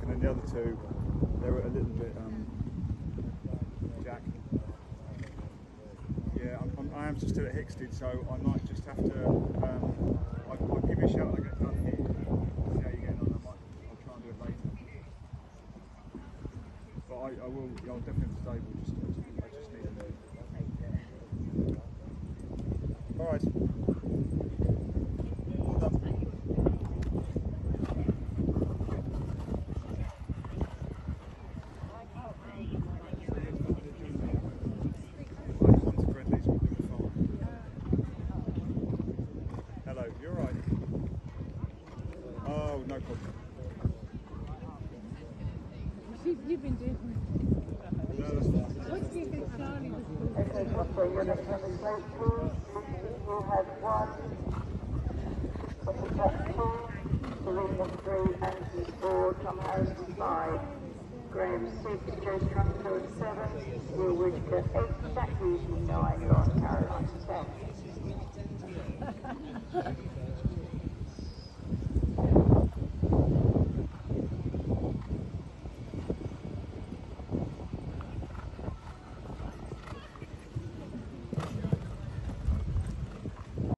and then the other two, they were a little bit jack. Yeah, I am still at Hickstead, so I might just have to. I'll give you a shout when I get done here. See how you're getting on. I'll try and do it later. But I will. I'll definitely have to stable. I just need a move. All right. Well done. Hello, you're right. Oh, no problem. You've been doing. No, that's fine. What do you think Charlie was doing? Okay, Foster, you're next on the plate, please. You have 1, Foster Jack 2, Serena 3, Anthony 4, Tom Harrison 5, Graham 6, Joe Strumfield 7, Will Whitaker 8, Jack Hughes 9, Lauren Caroline 10.